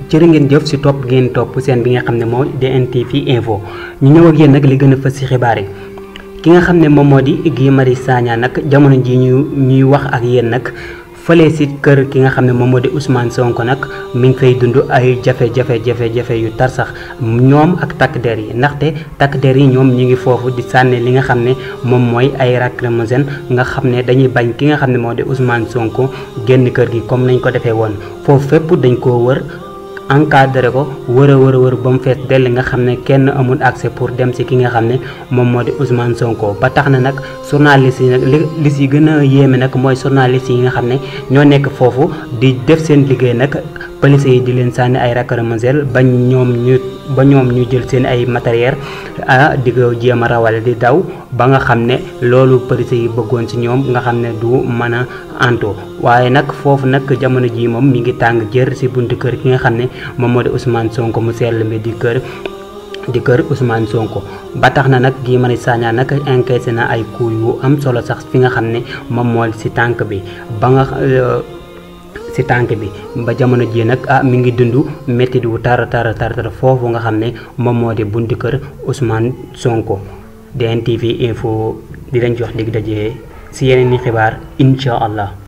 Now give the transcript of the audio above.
jërë ngeen jëf si topp ngeen topp seen bi nga xam ne moo DNTV info ñu ñëw ak yéen nag li gën a fës si xibaar yi ki nga xam ne moom moo di Guy Marius Sagna nag jamono ji ñuy wax ak yéen nag fële si kër ki nga xam ne moom moo di Ousmane Sonko nag mi ngi fay dund ay jafe-jafe yu tar sax ñoom ak takk der yi ndaxte takk der yi ñoom ñu ngi foofu di sànni li nga xam ne moom mooy ay lacrymogène nga xam ne dañuy bañ ki nga xam ne moo di Ousmane Sonko génn kër gi comme nañ ko defee woon foofu fépp dañ koo wër encadré ko wër ba mu fees dell nga xam ne kenn amul accès pour dem si ki nga xam ne moom moo di Ousmane Sonko ba tax na nag journaliste yi nag li si gën a yéeme nag mooy journaliste yi nga xam ne ñoo nekk foofu di def seen liggéey nag police yi di leen sànni ay lacrymogène ba ñoom ñu jël seen ay matériel di ko jéem a rawale di daw ba nga xam ne loolu police yi bëggoon si ñoom nga xam ne du mën a antu waaye nag foofu nag jamono ji moom mi ngi tàng jër si buntu kër ki nga xam ne moom moo di Ousmane Sonko mu sell mi di kër Ousmane Sonko ba tax na nag Guy Marius Sagna nag encaissé na ay coups yu am solo sax fi nga xam ne moom moo si tànk bi si tànk bi ba jamono ji nag mi ngi dund métti wu tar foofu nga xam ne moom moo di buntu kër Ousmane Sonko. DNTV info di leen jox dig daje si yeneen i xibaar incha allah.